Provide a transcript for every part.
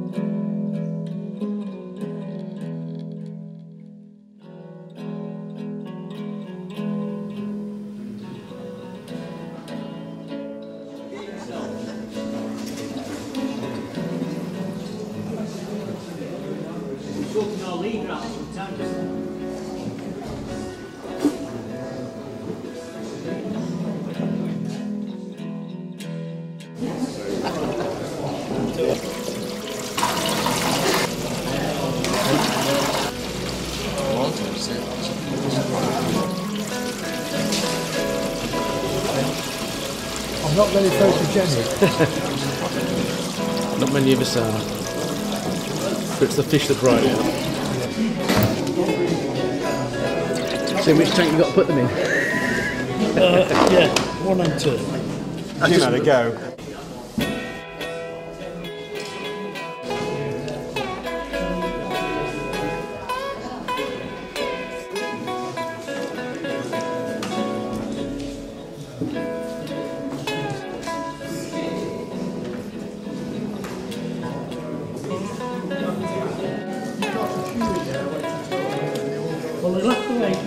I'm not very photogenic. Not many of us are. But it's the fish that brought it out. So which tank you got to put them in? Yeah, 1 and 2. I just had a go. Well, they'll have to wait.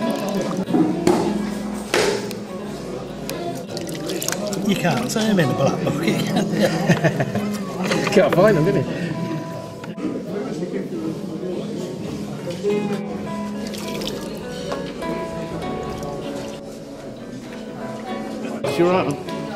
You can't say them in a black bucket, can you? Can't find them, can you? Is you alright?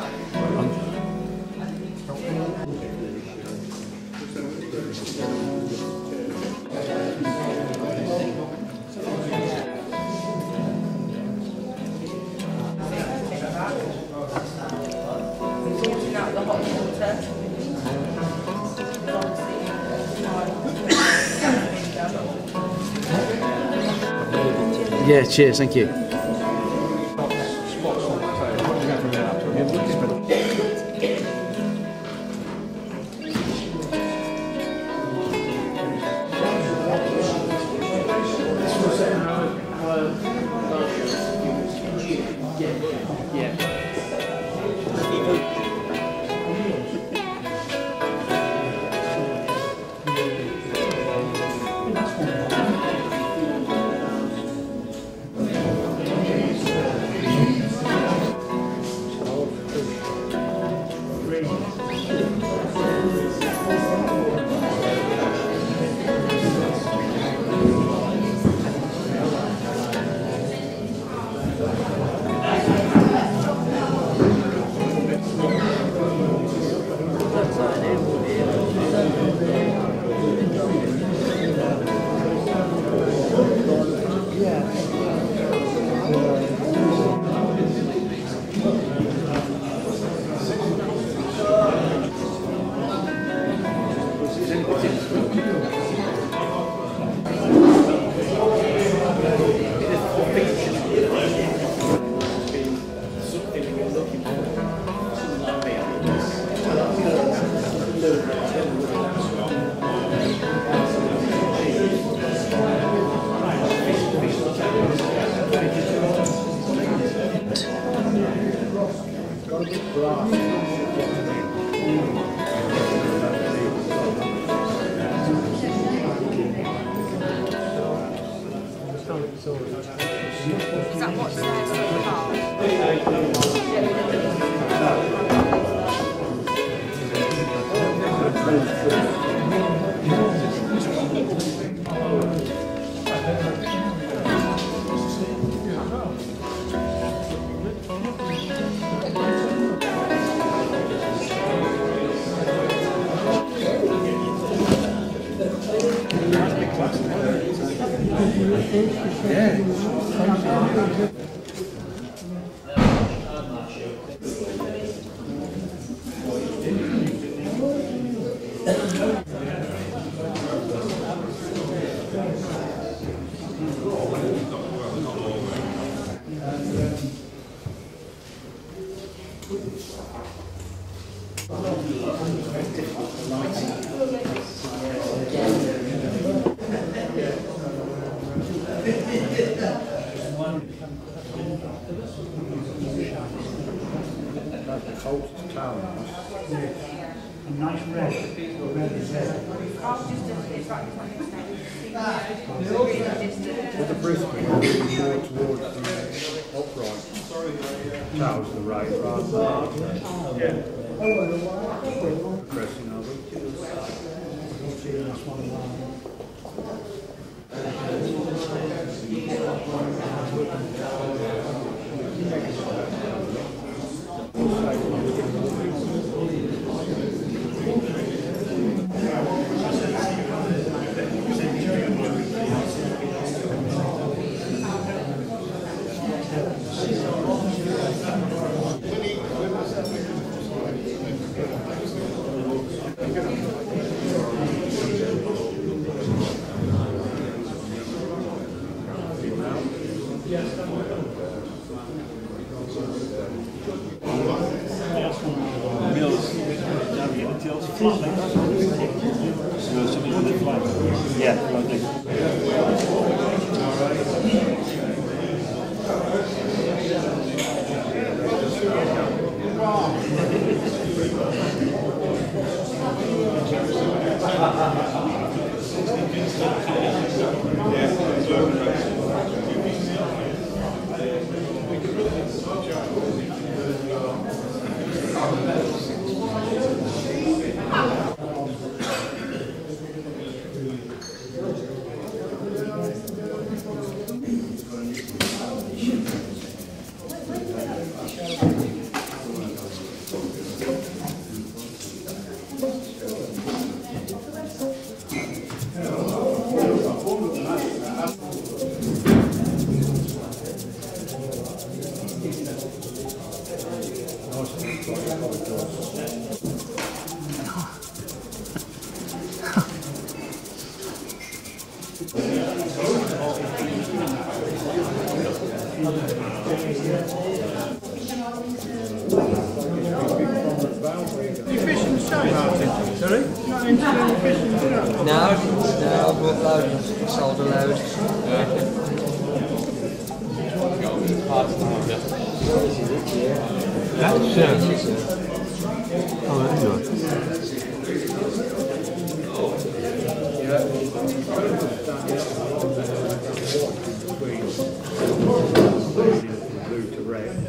Yeah, cheers, thank you. Is that what's there so far? nice red. With the brisket, more towards the upright towers, the right rather than progressing over. No, I bought loads, sold a load. Blue to red.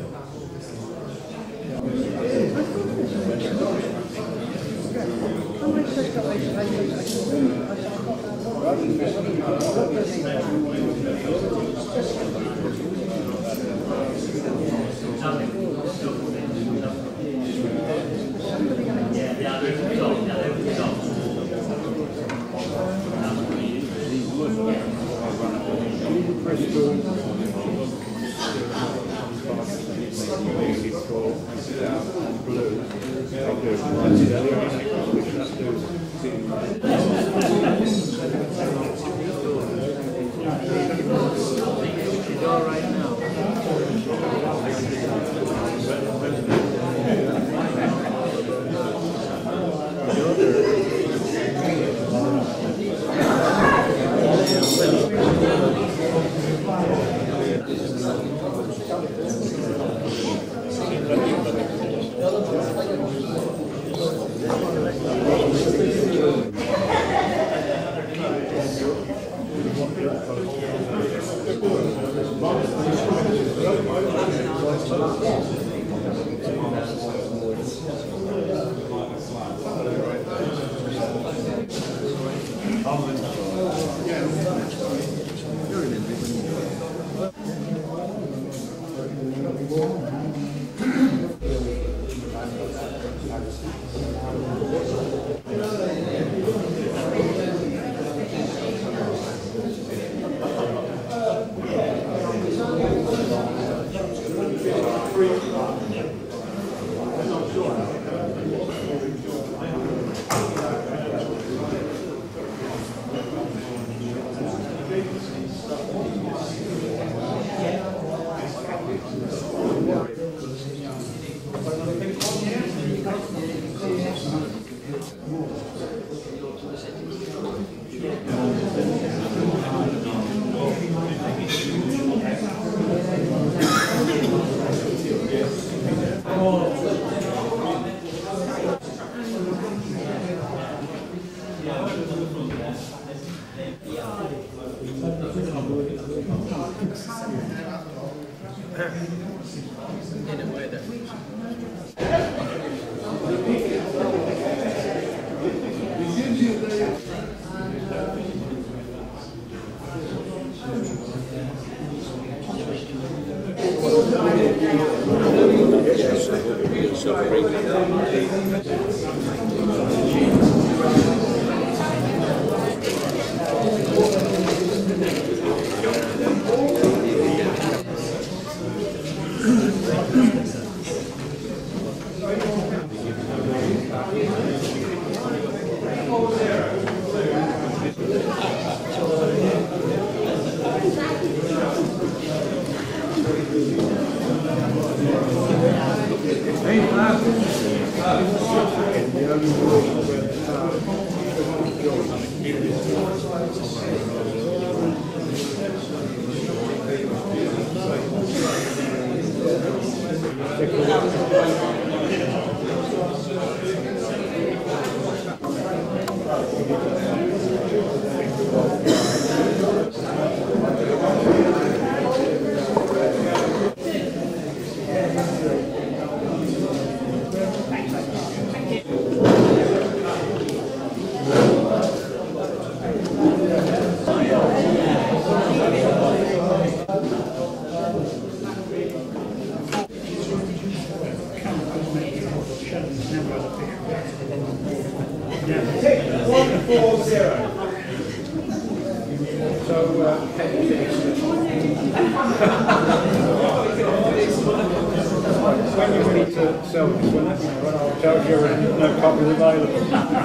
When you need to sell this one, I'll tell you no copies available.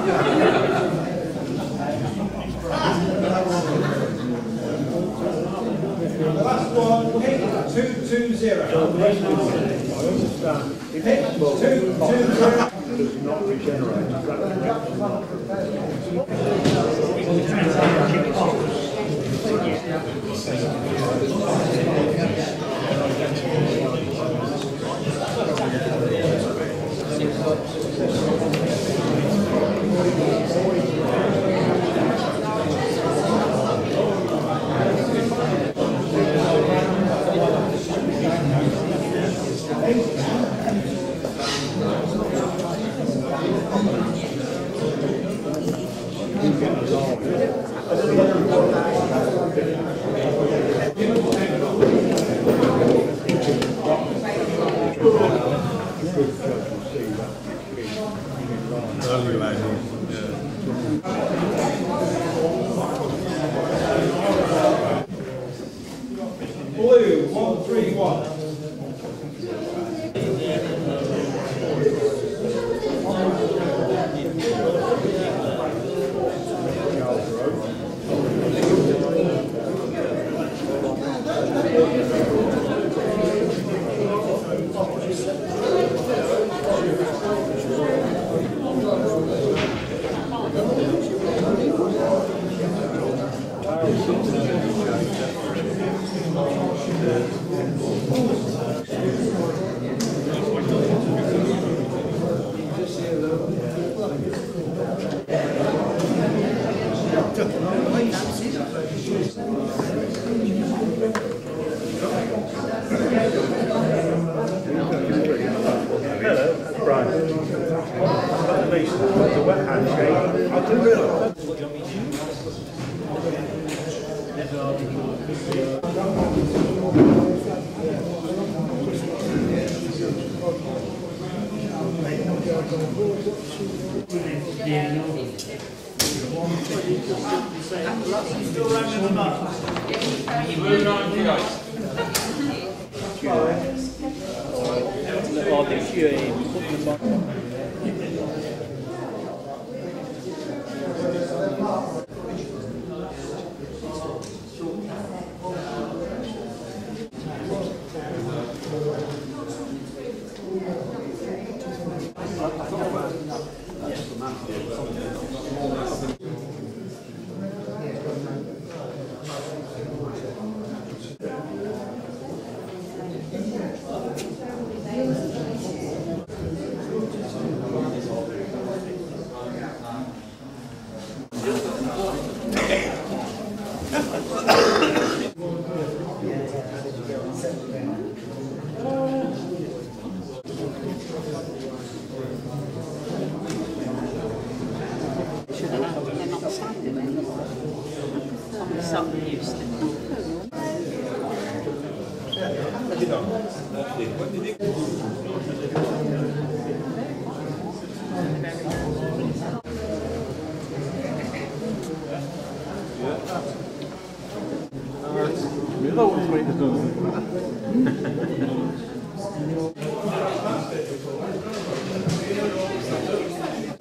The last one, 220. I understand. If it's 220 does not regenerate, is that Blue, 131.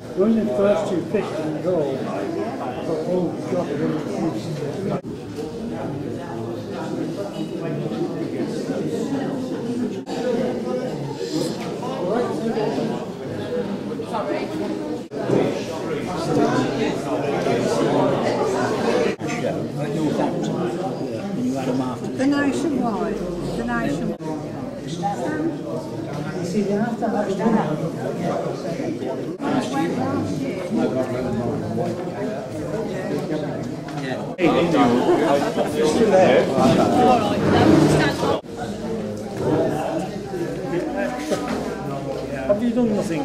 Those are the first two fish in the goal. Oh, God. The nationwide. The nationwide. Have you done nothing?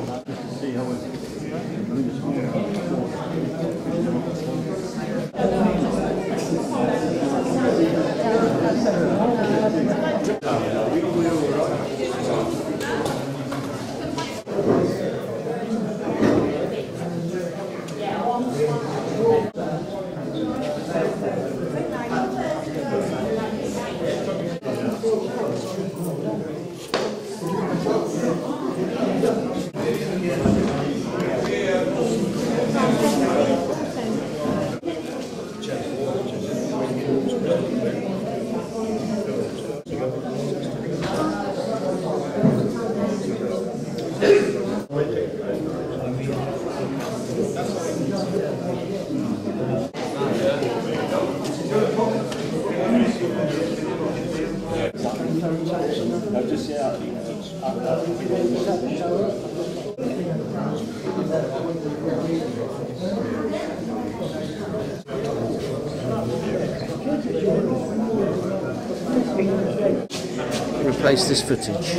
Replace this footage.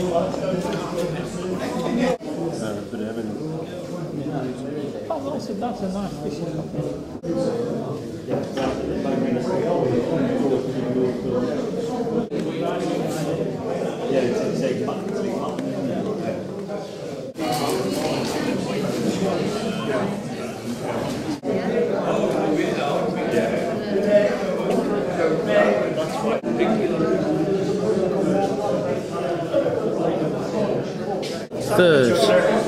That's a nice fish. Third.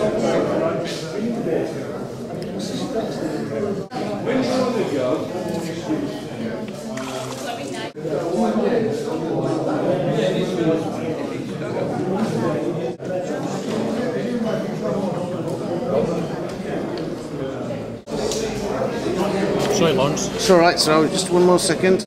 Sorry, Lawrence. It's alright, so just one more second.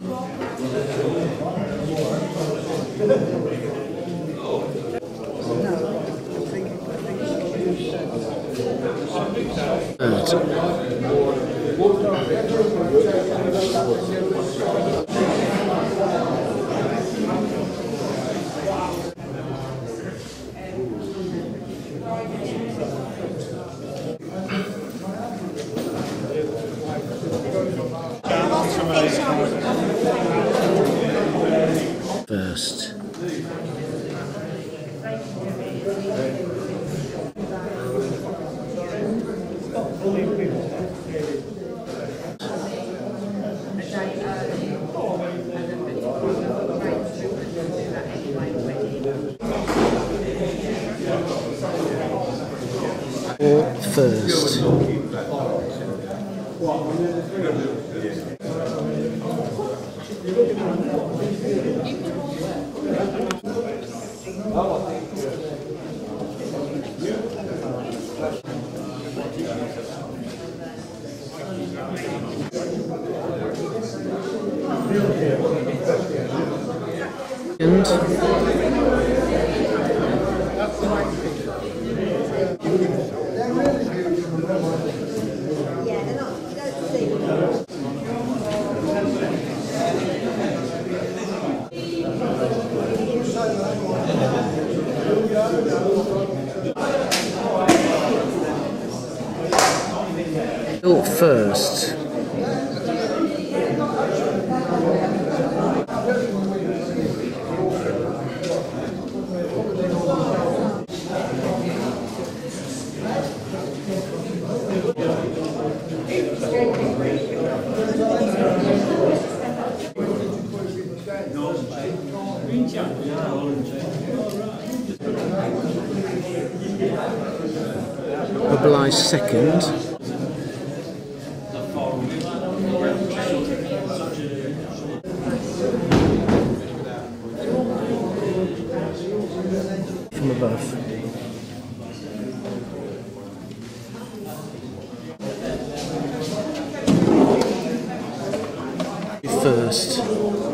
First. Or first. First. Oblige second. first.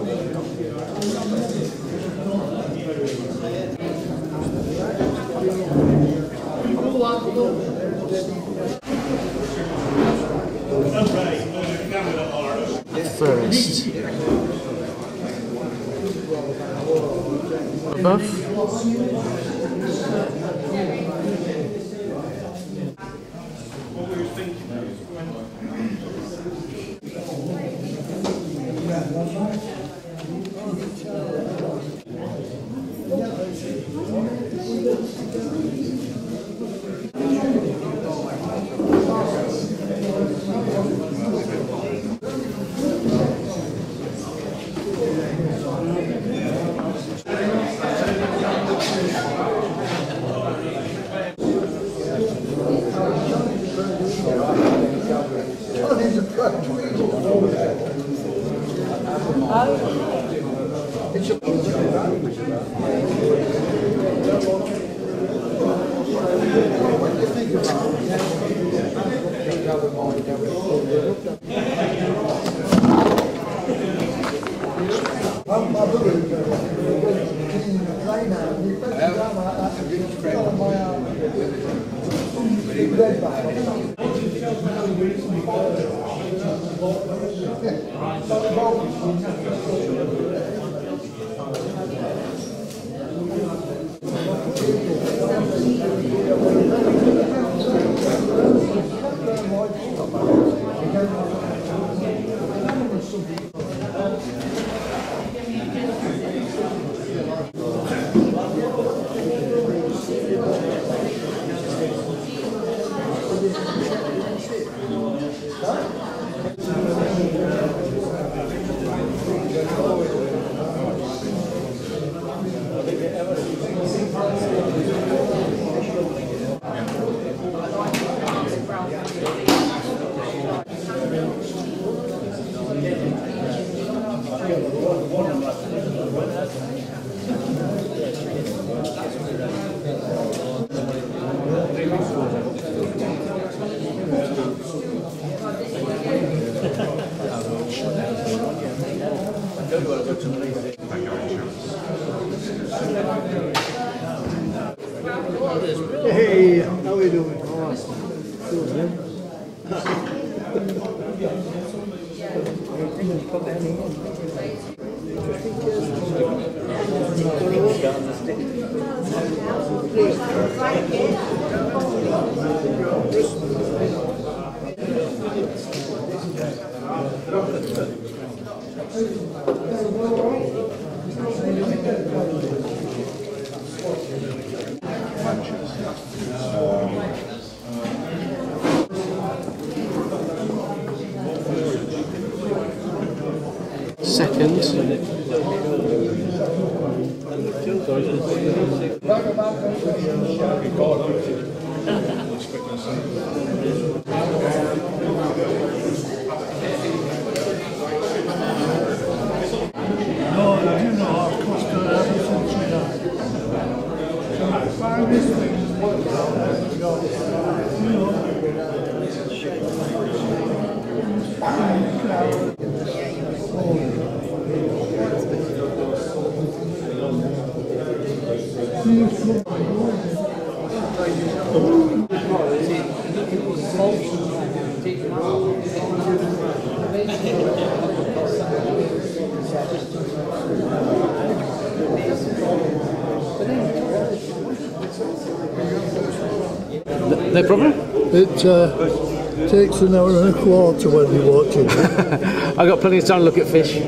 First. Above. Hey, how are you doing? Second. No, you know I've cost her ever since she died. Find this thing is what No problem. It takes an hour and a quarter when you watch it. I've got plenty of time to look at fish.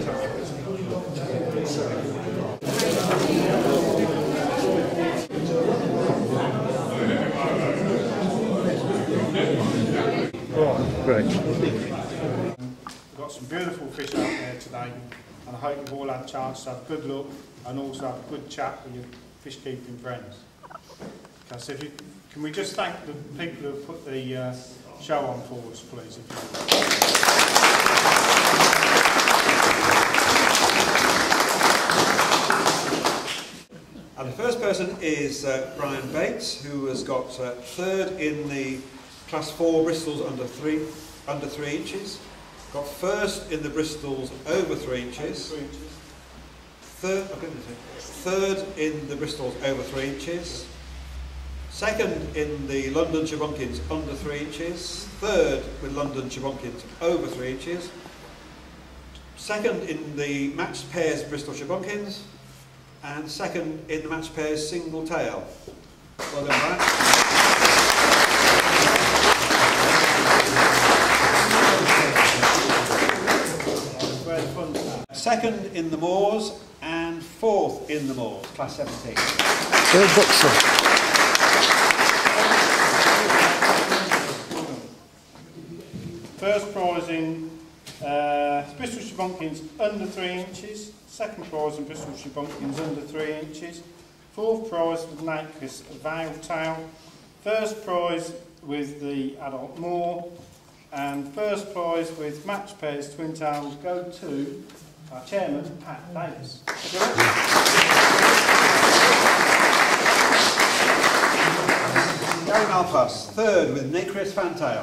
Great. We've got some beautiful fish out there today, and I hope you've all had a chance to have a good look and also have a good chat with your fish keeping friends. Okay, so can we just thank the people who have put the show on for us, please? And the first person is Brian Bates, who has got third in the Class 4 Bristols under 3 inches. Got first in the Bristols over 3 inches. Third in the Bristols over 3 inches. Second in the London Chebunkins under 3 inches. Third with London Chebunkins over 3 inches. Second in the matched pairs Bristol Chebunkins. And second in the matched pairs single tail. Well done, Brian. Second in the Moors and fourth in the Moors, Class 17. Bill Buxton. First prize in Bristol Chebunkins under 3 inches. Second prize in Bristol Chebunkins under 3 inches. Fourth prize with Naquis Veil Tail. First prize with the adult Moor. And first prize with match pairs twin tails go to our chairman, Pat Davis. Gary Malpass, third with Naquis Fantail.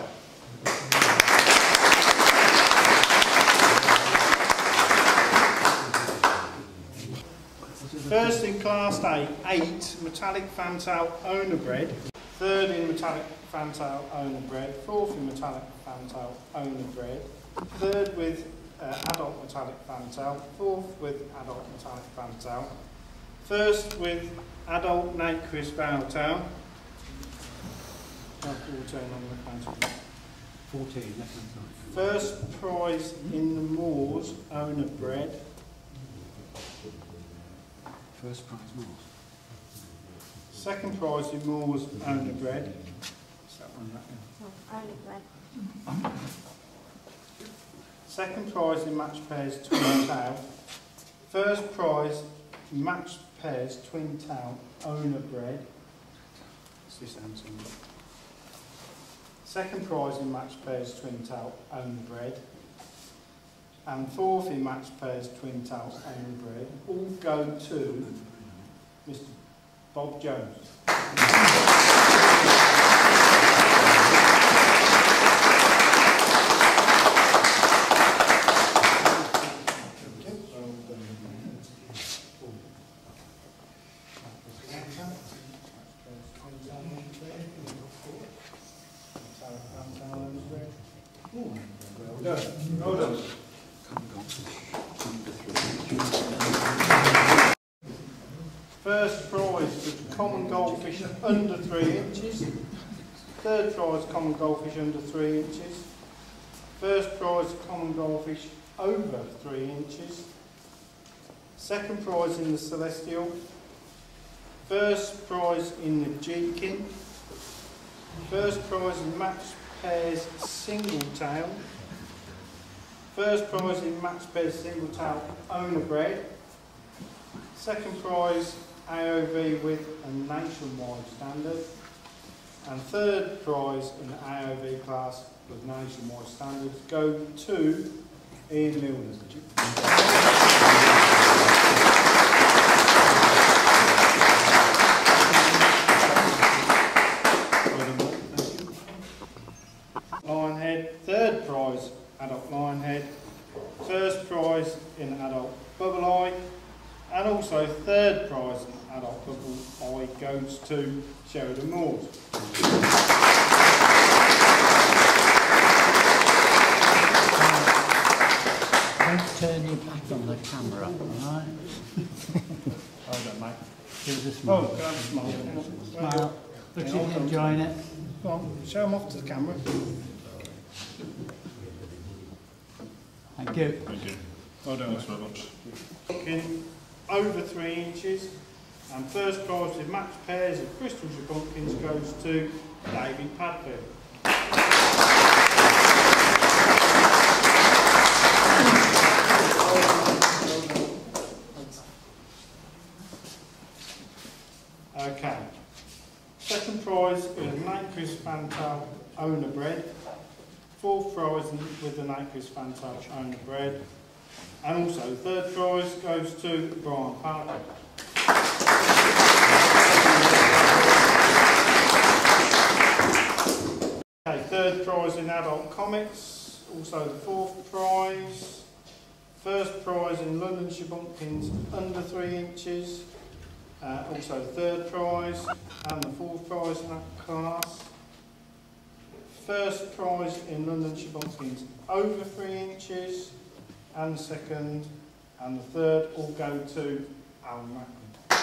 First in Class A, 8 metallic fantail owner bred. Third in metallic fantail owner bred. Fourth in metallic fantail owner bred. Third with adult metallic fantail. Fourth with adult metallic fantail. First with adult Naquis Veil Tail. 14 on the fantail. 14, left hand side. First prize in the Moors owner bred. First prize Moors. Second prize in Moors owner bred. What's that one? That one? Second prize in match pairs twin tail. First prize match pairs twin tail owner bred. What's this answer? Second prize in match pairs twin tail owner bred. And fourth in match pairs twin tail owner bred. All go to Mr. Bob Jones. First prize was common goldfish under 3 inches. Third prize common goldfish under 3 inches. First prize common goldfish over 3 inches. Second prize in the Celestial. First prize in the Jekin. First prize in match pairs single tail. First prize in match pairs single tail owner bred. Second prize AOV with a nationwide standard. And third prize in the AOV class with nationwide standards go to Ian Milner. Lionhead, third prize adult lionhead. First prize in adult bubble eye. And also third prize in adult bubble eye goes to Sheridan Moors. Don't turn your back on the camera, alright? Hold on, mate. Give us a smile. Oh, go and smile. Smile. Looks like you're enjoying it. Go on, show them off to the camera. Thank you. Thank you. Well done. Thanks very much. Bumpkin over 3 inches, and first prize with matched pairs of Bristolshire Bumpkins goes to David Padfield. Okay. Second prize is Nyquist Fantail Owner Bread. Fourth prize with the Nyquist Fantail Owner Bread. And also third prize goes to Brian Parker. Okay, third prize in adult comics. Also the fourth prize. First prize in Londonshire Bumpkins under 3 inches. Also third prize and the fourth prize in that class. First prize in Londonshire Bumpkins over 3 inches, and the second and the third all go to Alan Macklin.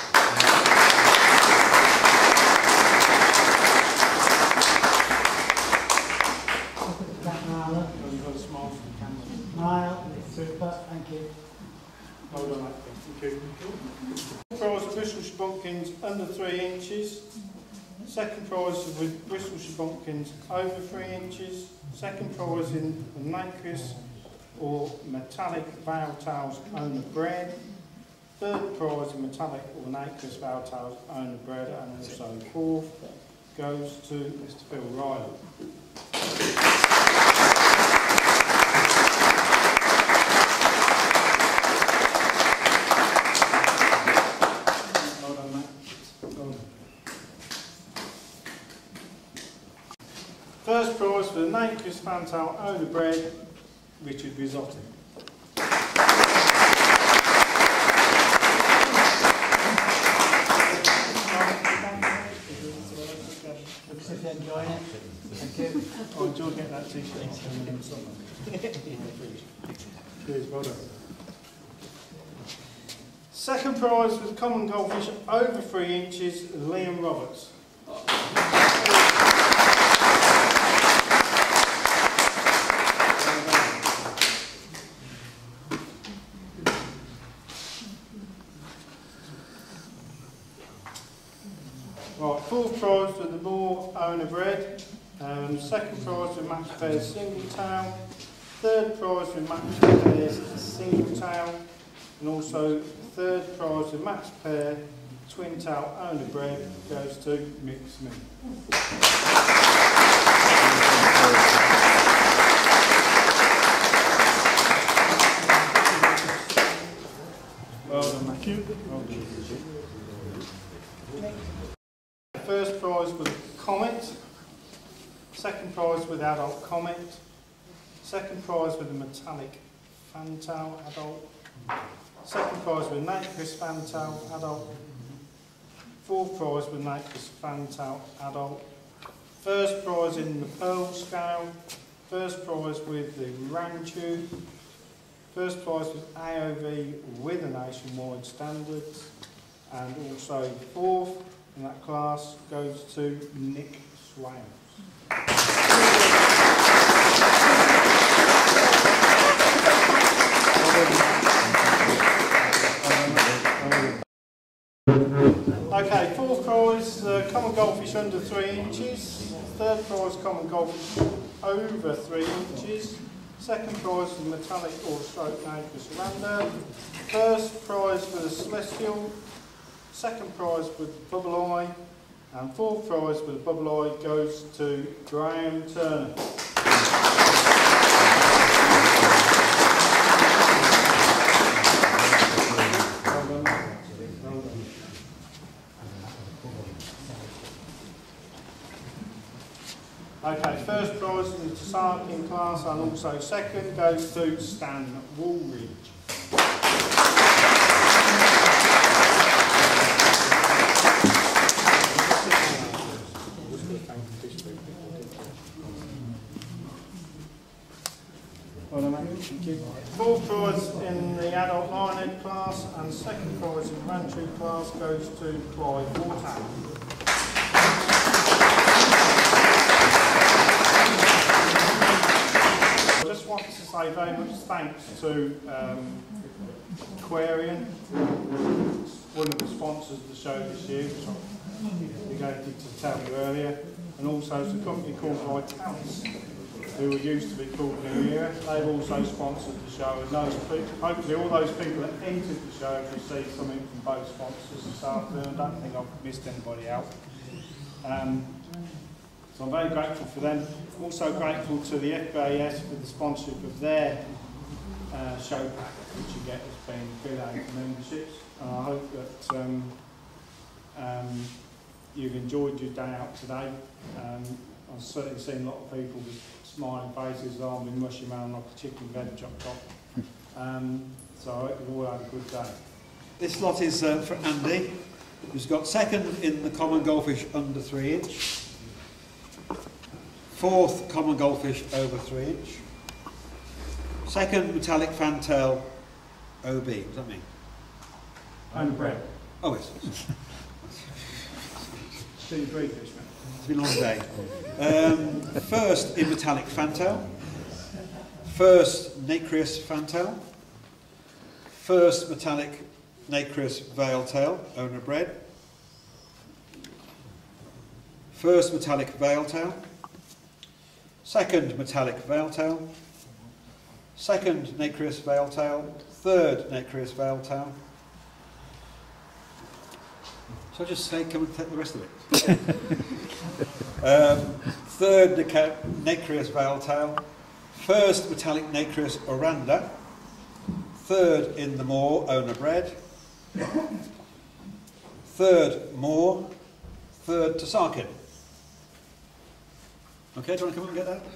Niall. You've got a smile for the camera. Niall, super, thank you. Well done, Macklin. Thank you. Prize of Bristolshire Bumpkins under 3 inches. Second prize with Bristolshire Bumpkins over 3 inches. Second prize in the Nyquist or metallic Valtails Owner Bread. Third prize in metallic or Nyquist Valtails Owner Bread, and also fourth goes to Mr. Phil Riley. First prize for the Nyquist Fantail Owner Bread, Richard Risotti. Looks if you're enjoying it. Thank you. Oh, enjoy getting that t-shirt in the summer. Cheers, well done. Second prize for the common goldfish over 3 inches, Liam Roberts. Right, fourth prize for the Moore Owner Bread. Second prize for matched pairs single tail. Third prize for matched pairs single tail. And also third prize for matched pair twin tail Owner Bread goes to Mick Smith. Well done, Matthew. Well done. First prize was Comet, second prize with Adult Comet, second prize with the Metallic Fantail Adult, second prize with Nyquist Fantail Adult, fourth prize with Nyquist Fantail Adult, first prize in the Pearl Scale, first prize with the Ranchu, first prize with AOV with a nationwide standards, and also fourth in that class goes to Nick Swales. Okay, fourth prize, common goldfish under 3 inches. Third prize, common goldfish over 3 inches. Second prize, the metallic or stroke Nyquist Surrender. First prize for the Celestial. Second prize with Bubble Eye, and fourth prize with Bubble Eye goes to Graham Turner. Okay, first prize in the Tsarkin class and also second goes to Stan Woolridge. Fourth prize in the adult lion class and second prize in the Ranchu class goes to Clive Wartown. I just want to say very much thanks to Aquarian, one of the sponsors of the show this year, which I negated to tell you earlier, and also it's a company called Vitalis, who used to be called New Era. They've also sponsored the show, and those people, hopefully all those people that entered the show have received something from both sponsors this afternoon. I don't think I've missed anybody out. So I'm very grateful for them. Also grateful to the FBAS for the sponsorship of their show pack, which you get as being affiliated memberships. And I hope that you've enjoyed your day out today. I've certainly seen a lot of people with smiling faces. I've been rushing around like a chicken with head chopped off. So I hope you've all had a good day. This lot is for Andy, who's got second in the Common Goldfish under 3 inch. Fourth Common Goldfish over 3 inch. Second Metallic Fantail OB. What does that mean? And bread. Oh, yes. Two three fish, man. It's been a long day. First in Metallic Fantail. First Nacreous Fantail. First Metallic Nacreous Veil Tail, owner bread. First Metallic Veil Tail. Second Metallic Veil Tail. Second Nacreous Veil Tail. Third Nacreous Veil Tail. So I just say, come and take the rest of it. Third Nacreous Veil Tail. First Metallic Nacreous Oranda. Third in the Moor, owner bread. Third Moor. Third Tasakin. Okay, do you want to come up and get that?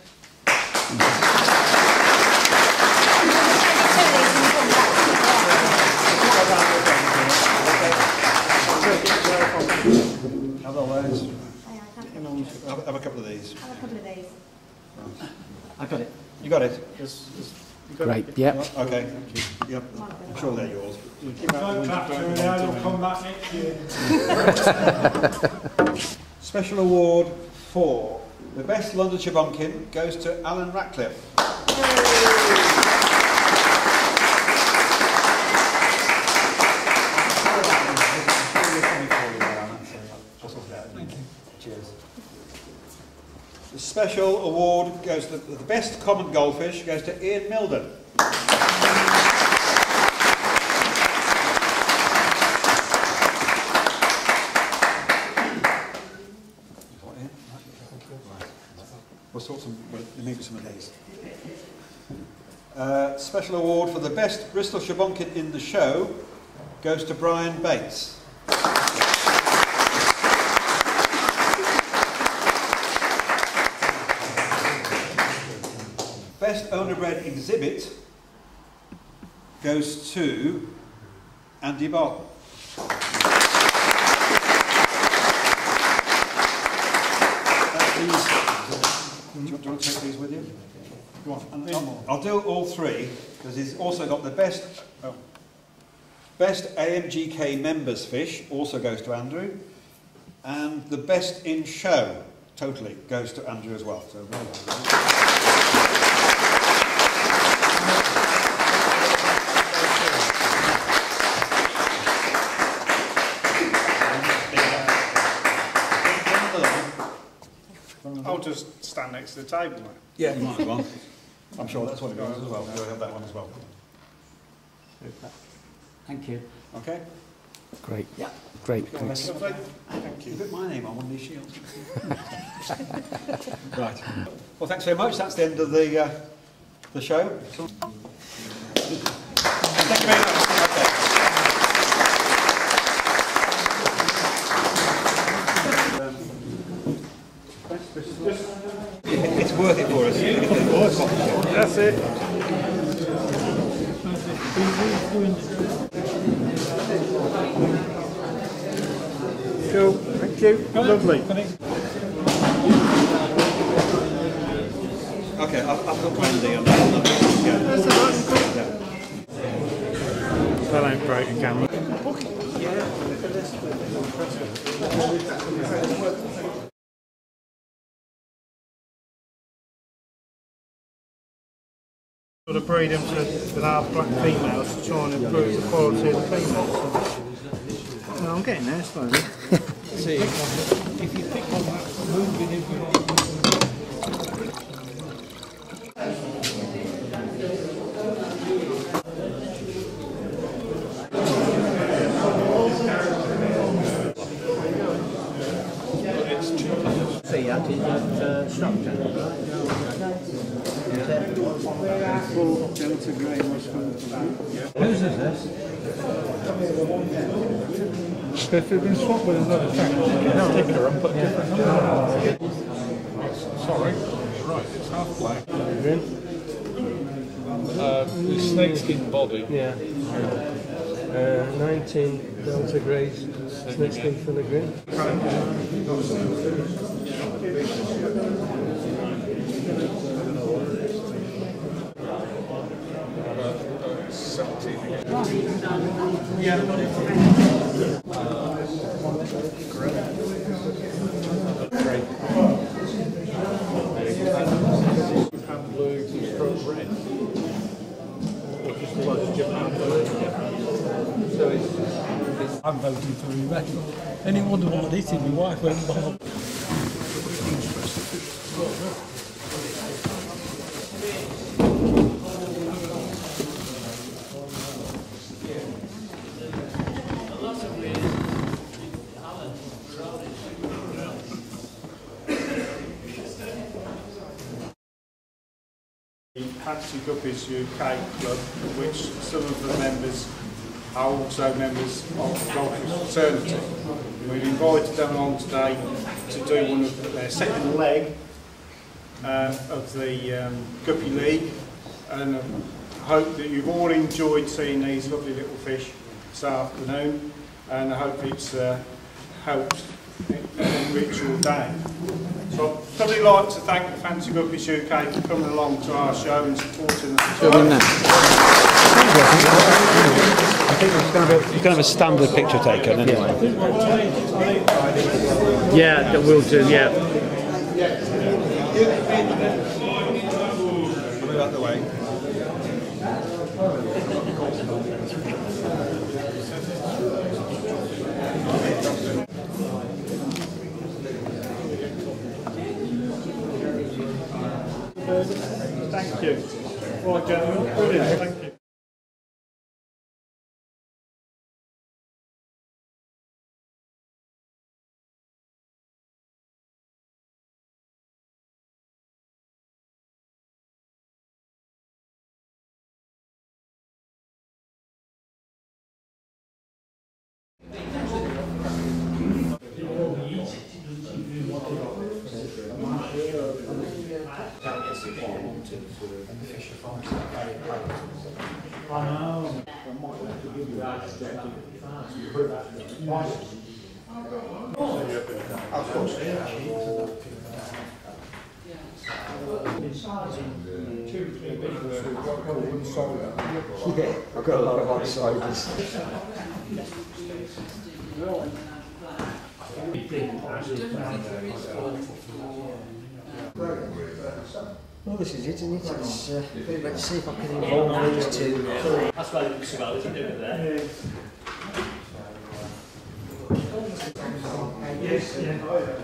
Otherwise, have a couple of these. Have a couple of these. I got it. You got it? Great, yep. Okay. Yep. I'm sure they're yours. Don't clap to me now, they'll come back next year. Special award for the best London Chibunkin goes to Alan Ratcliffe. Cheers. The special award goes to the best common goldfish goes to Ian Milden. We'll sort some, maybe some of these. Special award for the best Bristol Chibunkin in the show goes to Brian Bates. Best owner bred exhibit goes to Andy Bob. Do you want to take these with you? Go on. I'll do all three because he's also got the best best AMGK members fish also goes to Andrew, and the best in show totally goes to Andrew as well. So well done. I'll just stand next to the table, mate. Yeah, you might as well. I'm sure that's what it goes as well. We'll have that one as well. Thank you. Okay? Great. Yeah. Great. Thanks. Thank you. You put my name on one of these shields. Right. Well, thanks very much. That's the end of the show. Thank you very much. It's worth it for us. That's it. Cool. Thank you. Lovely. Okay, I've got Wendy on that. Yeah. That ain't breaking camera. Sort of breed them with our black females to try and improve the quality of the females. Well, I'm getting there slowly. See, if you pick on that moving every See that in that structure. full Delta Grey was Whose is this? if it had been swapped with another tank, sticker and put a different number on it. Sorry, right, it's half black. The snakeskin body. Yeah. 19 Delta Greys, snakeskin filigree. Japan blue to stroke red. Or just was Japan blue. So it's I'm voting for Rebecca. Any wonder what it is, my wife went behind. Fancy Guppies UK Club, which some of the members are also members of the Golfers Fraternity. We've invited them along today to do one of their second leg of the Guppy League, and I hope that you've all enjoyed seeing these lovely little fish this afternoon, and I hope it's helped enrich your day. So I'd probably like to thank the Fancy Guppies UK for coming along to our show and supporting us. I think it's going to have a standard picture taken anyway. Yeah, that will do, yeah. Move out the way. Thank you. Right, gentlemen. Brilliant. Thank you. Yeah, I've got a lot of outsiders. Well, this is it, isn't it? It's, let's see if I can involve these two. That's why it looks well, isn't it, there? Yes, yeah.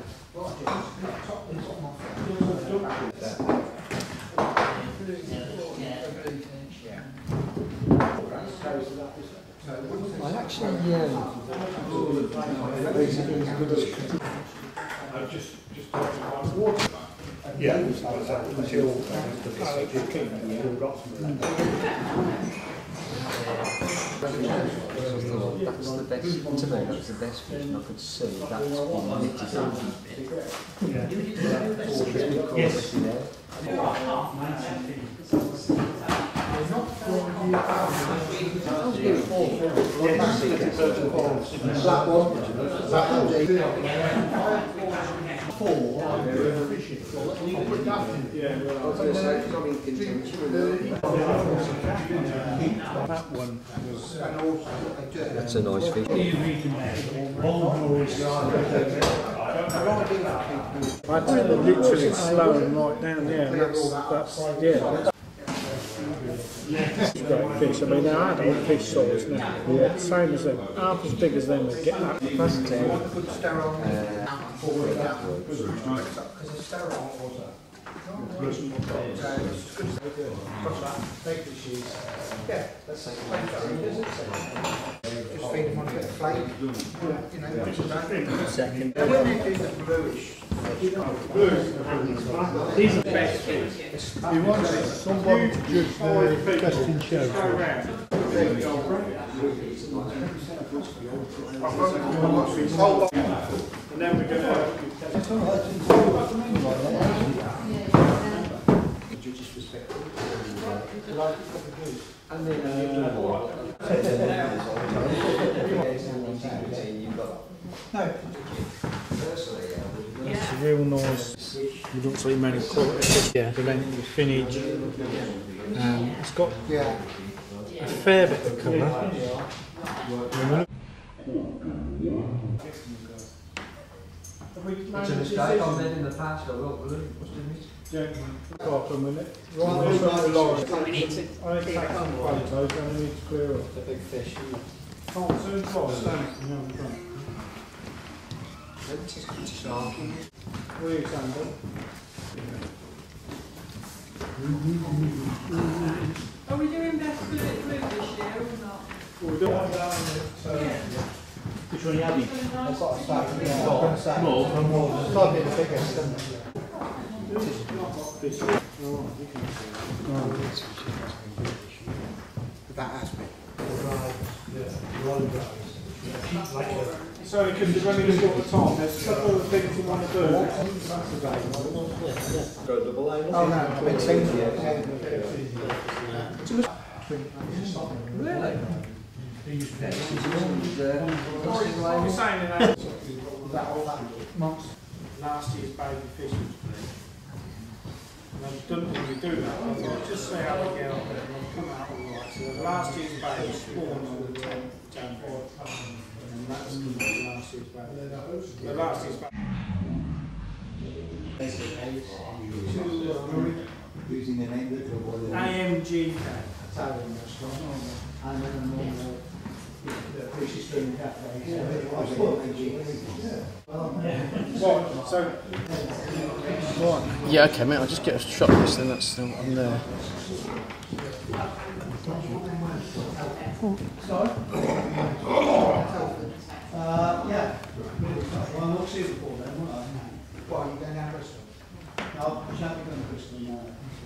I actually, Yeah. that's the best, to me that's the best fish, and I could see that's been knitted up. Yeah. There's good quality there. That one was That's a nice fish. I think they're literally slowing right down there, and that's yeah. Great fish. I mean, they're adult fish size now. Yeah. Same as them. Half as big as them. They get that capacity. Just feed them on a bit of flake. You know, Second. when they do the bluish, These are the best fish. You want someone to judge the testing show. And then we're going to it's real nice. You don't see many quality. Yeah, the length of spinach. It's got a fair bit of colour. it's a mistake I've made in the past. I will believe. What's doing this? Half a minute. Right, I need to clear up. The big fish. Can't soon try stand from the front. It's snarky. What are you saying, Bill? Are we doing best for it this year or not? Well, we don't want that on Which one are you having? I've got a stack of more. It's not the biggest, isn't it? That aspect. So, because you've only just got the time, there's a couple of things you want to do. Oh no, it's easier. Really? I'm saying that last year's baby fish was big. And I don't think we do that. Let's just say how we get on there and come out all right. So last year's baby spawned on the 10th of January. And that's last year's baby. The last year's baby. Using the name AMGK. Italian restaurant. And then the fish is doing cafe. Yeah, okay, mate. I'll just get a shot of this, then that's I'm there. Yeah. Well, we'll see before then, won't I? Why, are you going down Bristol? No, I'm not going to Bristol now.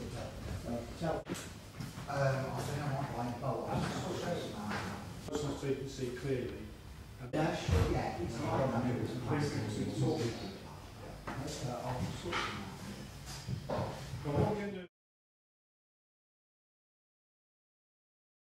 I think I might find a boat. So you can see clearly. Yeah, it's not.